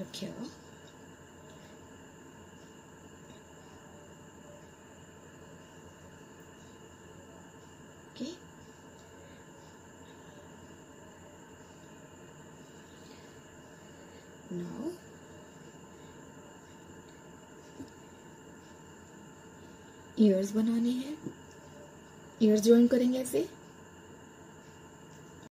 work here. Okay. Now ears बनाने हैं. Years join करेंगे ऐसे.